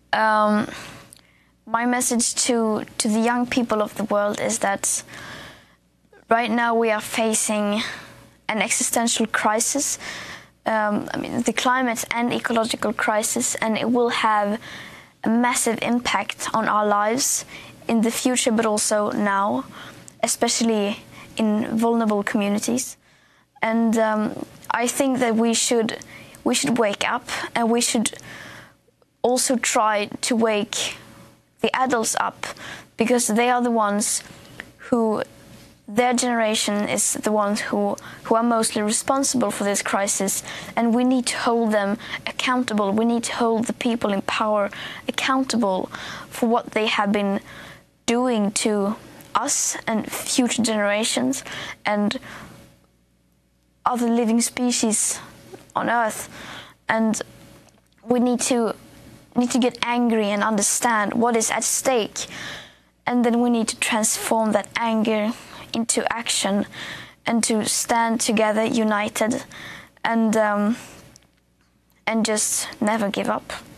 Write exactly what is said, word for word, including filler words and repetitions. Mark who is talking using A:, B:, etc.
A: um, my message to, to the young people of the world is that right now we are facing an existential crisis. Um, I mean, the climate and ecological crisis, and it will have a massive impact on our lives in the future, but also now, especially in vulnerable communities. And um, I think that we should we should wake up, and we should also try to wake the adults up, because they are the ones who, their generation is the ones who, who are mostly responsible for this crisis, and we need to hold them accountable. We need to hold the people in power accountable for what they have been doing to us and future generations and other living species on Earth. And we need to need to get angry and understand what is at stake, and then we need to transform that anger into action and to stand together united and um, and just never give up.